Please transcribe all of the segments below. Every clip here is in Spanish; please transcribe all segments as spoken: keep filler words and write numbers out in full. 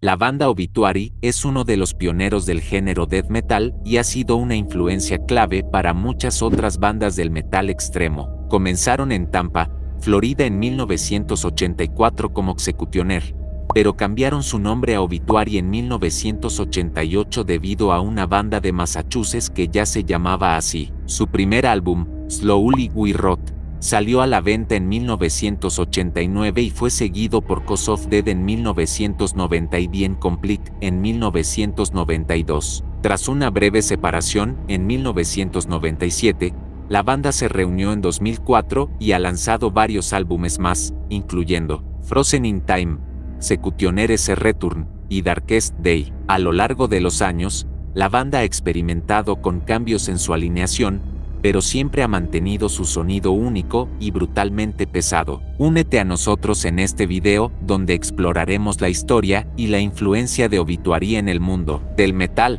La banda Obituary es uno de los pioneros del género death metal y ha sido una influencia clave para muchas otras bandas del metal extremo. Comenzaron en Tampa, Florida en mil novecientos ochenta y cuatro como Executioner, pero cambiaron su nombre a Obituary en mil novecientos ochenta y ocho debido a una banda de Massachusetts que ya se llamaba así. Su primer álbum, Slowly We Rot, salió a la venta en mil novecientos ochenta y nueve y fue seguido por Cause of Death en mil novecientos noventa y The Incomplete en mil novecientos noventa y dos. Tras una breve separación, en mil novecientos noventa y siete, la banda se reunió en dos mil cuatro y ha lanzado varios álbumes más, incluyendo Frozen in Time, Executioner's Return y Darkest Day. A lo largo de los años, la banda ha experimentado con cambios en su alineación, pero siempre ha mantenido su sonido único y brutalmente pesado. Únete a nosotros en este video donde exploraremos la historia y la influencia de Obituary en el mundo del metal.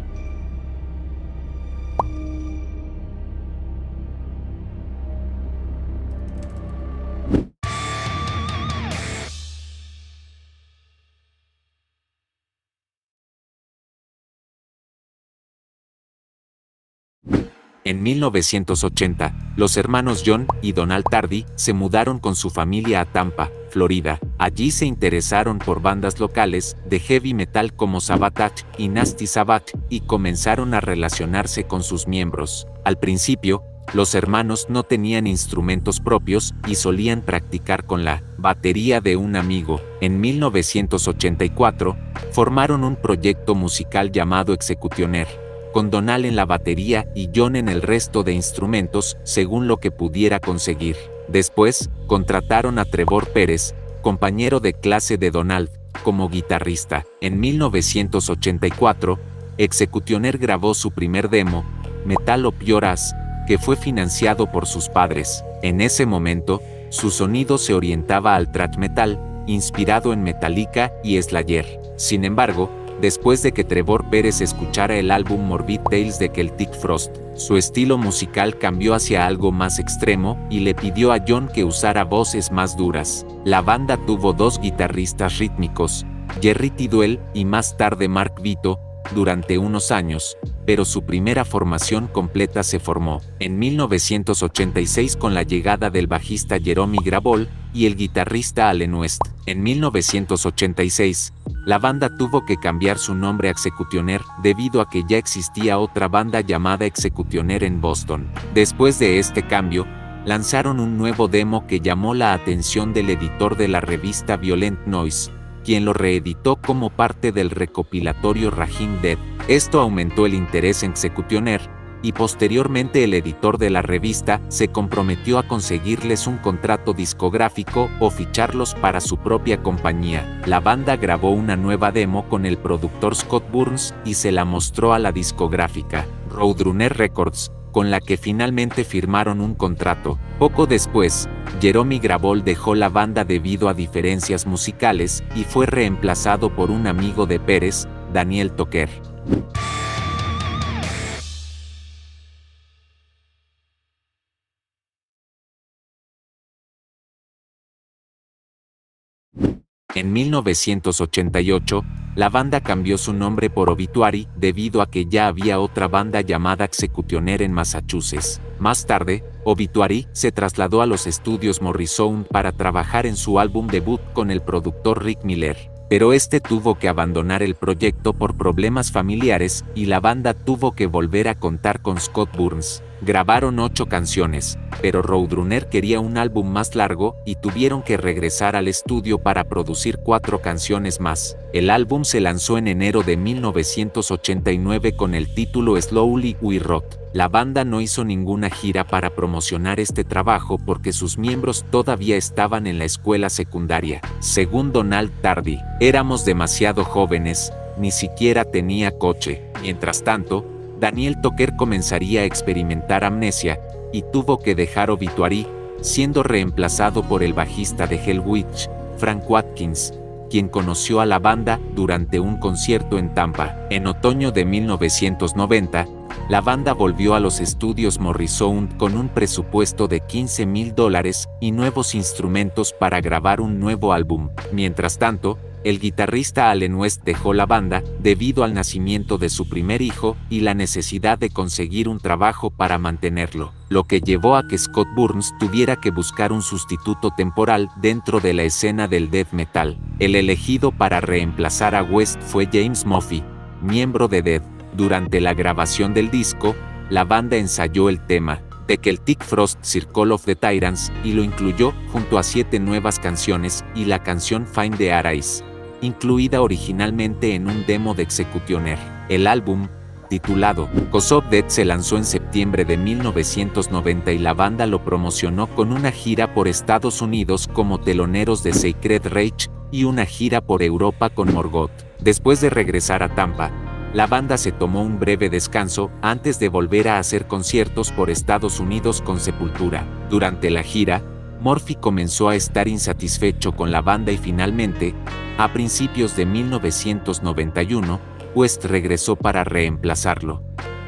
En mil novecientos ochenta, los hermanos John y Donald Tardy se mudaron con su familia a Tampa, Florida. Allí se interesaron por bandas locales de heavy metal como Sabotage y Nasty Sabbath y comenzaron a relacionarse con sus miembros. Al principio, los hermanos no tenían instrumentos propios y solían practicar con la batería de un amigo. En mil novecientos ochenta y cuatro, formaron un proyecto musical llamado Executioner, con Donald en la batería y John en el resto de instrumentos, según lo que pudiera conseguir. Después, contrataron a Trevor Pérez, compañero de clase de Donald, como guitarrista. En mil novecientos ochenta y cuatro, Executioner grabó su primer demo, Metal of Your Ass, que fue financiado por sus padres. En ese momento, su sonido se orientaba al thrash metal, inspirado en Metallica y Slayer. Sin embargo, después de que Trevor Pérez escuchara el álbum Morbid Tales de Celtic Frost, su estilo musical cambió hacia algo más extremo y le pidió a John que usara voces más duras. La banda tuvo dos guitarristas rítmicos, Jerry Tidwell y más tarde Mark Vito, durante unos años, pero su primera formación completa se formó en mil novecientos ochenta y seis con la llegada del bajista Jeremy Gravoll y el guitarrista Allen West. En mil novecientos ochenta y seis, la banda tuvo que cambiar su nombre a Executioner debido a que ya existía otra banda llamada Executioner en Boston. Después de este cambio, lanzaron un nuevo demo que llamó la atención del editor de la revista Violent Noise, quien lo reeditó como parte del recopilatorio Raging Dead. Esto aumentó el interés en Executioner, y posteriormente el editor de la revista se comprometió a conseguirles un contrato discográfico o ficharlos para su propia compañía. La banda grabó una nueva demo con el productor Scott Burns y se la mostró a la discográfica Roadrunner Records, con la que finalmente firmaron un contrato. Poco después, Jeremy Gravoll dejó la banda debido a diferencias musicales y fue reemplazado por un amigo de Pérez, Daniel Tucker. En mil novecientos ochenta y ocho, la banda cambió su nombre por Obituary debido a que ya había otra banda llamada Executioner en Massachusetts. Más tarde, Obituary se trasladó a los estudios Morrison para trabajar en su álbum debut con el productor Rick Miller, pero este tuvo que abandonar el proyecto por problemas familiares y la banda tuvo que volver a contar con Scott Burns. Grabaron ocho canciones, pero Roadrunner quería un álbum más largo y tuvieron que regresar al estudio para producir cuatro canciones más. El álbum se lanzó en enero de mil novecientos ochenta y nueve con el título Slowly We Rot. La banda no hizo ninguna gira para promocionar este trabajo porque sus miembros todavía estaban en la escuela secundaria. Según Donald Tardy, éramos demasiado jóvenes, ni siquiera tenía coche. Mientras tanto, Daniel Tucker comenzaría a experimentar amnesia y tuvo que dejar Obituary, siendo reemplazado por el bajista de Hellwitch, Frank Watkins, quien conoció a la banda durante un concierto en Tampa. En otoño de mil novecientos noventa, la banda volvió a los estudios Morrison con un presupuesto de quince mil dólares y nuevos instrumentos para grabar un nuevo álbum. Mientras tanto, el guitarrista Allen West dejó la banda debido al nacimiento de su primer hijo y la necesidad de conseguir un trabajo para mantenerlo, lo que llevó a que Scott Burns tuviera que buscar un sustituto temporal dentro de la escena del death metal. El elegido para reemplazar a West fue James Murphy, miembro de Dead. Durante la grabación del disco, la banda ensayó el tema The Celtic Frost Circle of the Tyrants y lo incluyó junto a siete nuevas canciones y la canción Find the Arise, incluida originalmente en un demo de Executioner. El álbum, titulado Cause of Death, se lanzó en septiembre de mil novecientos noventa y la banda lo promocionó con una gira por Estados Unidos como teloneros de Sacred Reich y una gira por Europa con Morgoth. Después de regresar a Tampa, la banda se tomó un breve descanso antes de volver a hacer conciertos por Estados Unidos con Sepultura. Durante la gira, Murphy comenzó a estar insatisfecho con la banda y finalmente, a principios de mil novecientos noventa y uno, West regresó para reemplazarlo.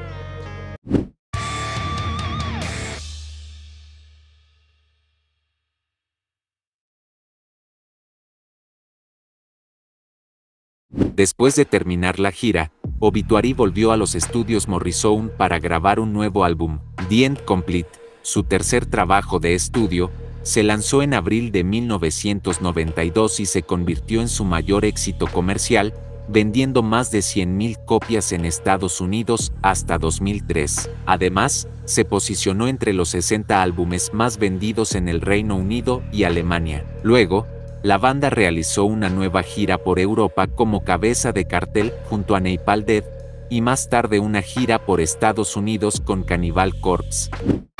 Después de terminar la gira, Obituary volvió a los estudios Morrison para grabar un nuevo álbum, The End Complete. Su tercer trabajo de estudio se lanzó en abril de mil novecientos noventa y dos y se convirtió en su mayor éxito comercial, vendiendo más de cien mil copias en Estados Unidos hasta dos mil tres. Además, se posicionó entre los sesenta álbumes más vendidos en el Reino Unido y Alemania. Luego, la banda realizó una nueva gira por Europa como cabeza de cartel junto a Napalm Death, y más tarde una gira por Estados Unidos con Cannibal Corpse.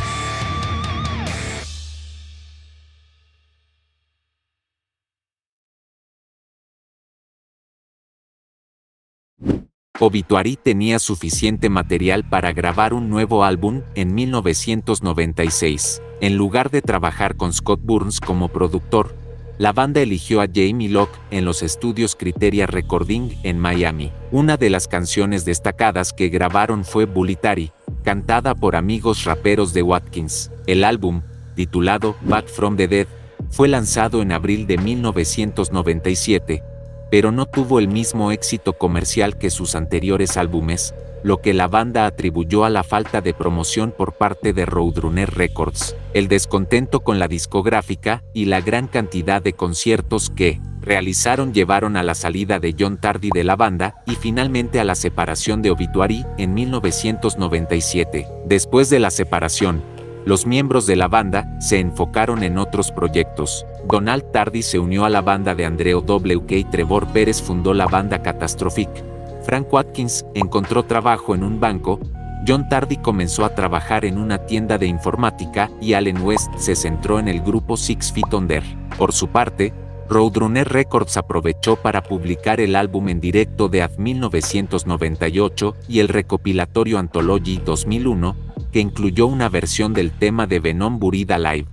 Obituary tenía suficiente material para grabar un nuevo álbum en mil novecientos noventa y seis. En lugar de trabajar con Scott Burns como productor, la banda eligió a Jamie Locke en los estudios Criteria Recording en Miami. Una de las canciones destacadas que grabaron fue Bullitary, cantada por amigos raperos de Watkins. El álbum, titulado Back from the Dead, fue lanzado en abril de mil novecientos noventa y siete, pero no tuvo el mismo éxito comercial que sus anteriores álbumes, lo que la banda atribuyó a la falta de promoción por parte de Roadrunner Records, el descontento con la discográfica y la gran cantidad de conciertos que realizaron llevaron a la salida de John Tardy de la banda y finalmente a la separación de Obituary en mil novecientos noventa y siete. Después de la separación, los miembros de la banda se enfocaron en otros proyectos. Donald Tardy se unió a la banda de Andrew W K Trevor Pérez fundó la banda Catastrophic. Frank Watkins encontró trabajo en un banco, John Tardy comenzó a trabajar en una tienda de informática y Allen West se centró en el grupo Six Feet Under. Por su parte, Roadrunner Records aprovechó para publicar el álbum en directo de A D mil novecientos noventa y ocho y el recopilatorio Anthology dos mil uno, que incluyó una versión del tema de Venom Buried Alive.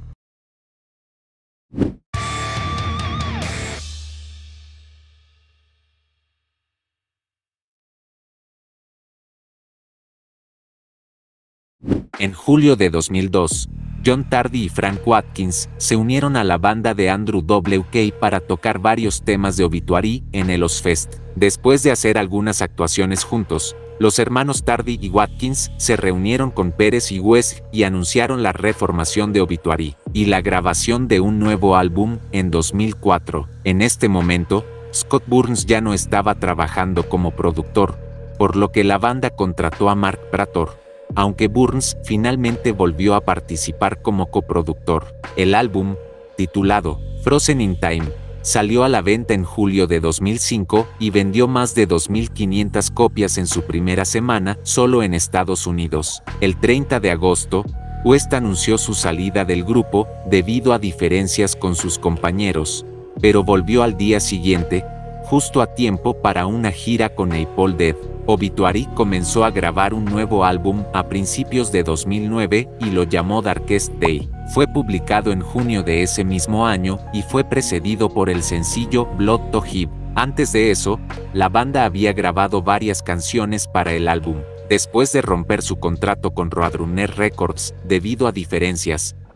En julio de dos mil dos, John Tardy y Frank Watkins se unieron a la banda de Andrew W K para tocar varios temas de Obituary en el Ozzfest. Después de hacer algunas actuaciones juntos, los hermanos Tardy y Watkins se reunieron con Pérez y West y anunciaron la reformación de Obituary y la grabación de un nuevo álbum en dos mil cuatro. En este momento, Scott Burns ya no estaba trabajando como productor, por lo que la banda contrató a Mark Prator, aunque Burns finalmente volvió a participar como coproductor. El álbum, titulado Frozen in Time, salió a la venta en julio de dos mil cinco y vendió más de dos mil quinientas copias en su primera semana solo en Estados Unidos. El treinta de agosto, West anunció su salida del grupo debido a diferencias con sus compañeros, pero volvió al día siguiente, justo a tiempo para una gira con Napalm Death. Obituary comenzó a grabar un nuevo álbum a principios de dos mil nueve y lo llamó Darkest Day. Fue publicado en junio de ese mismo año y fue precedido por el sencillo Blood to Give. Antes de eso, la banda había grabado varias canciones para el álbum. Después de romper su contrato con Roadrunner Records debido a diferencias,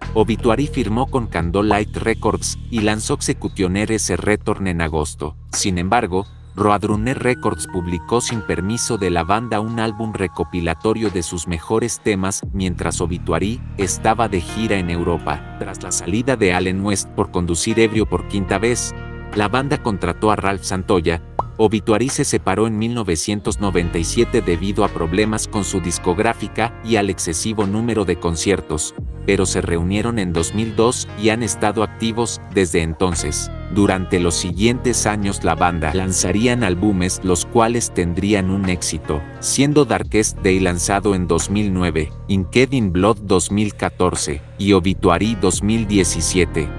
Obituary firmó con Candlelight Records y lanzó Executioner S Return en agosto. Sin embargo, Roadrunner Records publicó sin permiso de la banda un álbum recopilatorio de sus mejores temas mientras Obituary estaba de gira en Europa. Tras la salida de Allen West por conducir ebrio por quinta vez, la banda contrató a Ralph Santoya. Obituary se separó en mil novecientos noventa y siete debido a problemas con su discográfica y al excesivo número de conciertos, pero se reunieron en dos mil dos y han estado activos desde entonces. Durante los siguientes años la banda lanzarían álbumes los cuales tendrían un éxito, siendo Darkest Day lanzado en dos mil nueve, Inked in Blood dos mil catorce y Obituary dos mil diecisiete.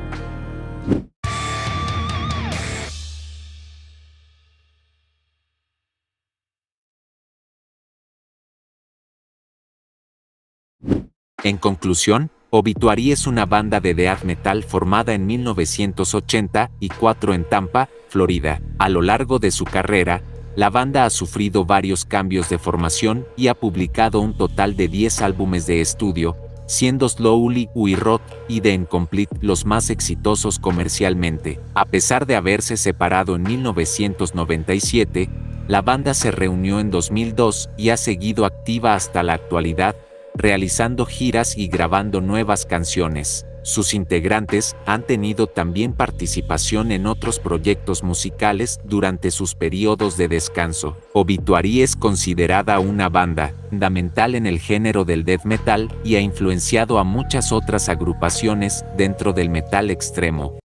En conclusión, Obituary es una banda de death metal formada en mil novecientos ochenta y cuatro en Tampa, Florida. A lo largo de su carrera, la banda ha sufrido varios cambios de formación y ha publicado un total de diez álbumes de estudio, siendo Slowly We Rot y The Incomplete los más exitosos comercialmente. A pesar de haberse separado en mil novecientos noventa y siete, la banda se reunió en dos mil dos y ha seguido activa hasta la actualidad, realizando giras y grabando nuevas canciones. Sus integrantes han tenido también participación en otros proyectos musicales durante sus periodos de descanso. Obituary es considerada una banda fundamental en el género del death metal y ha influenciado a muchas otras agrupaciones dentro del metal extremo.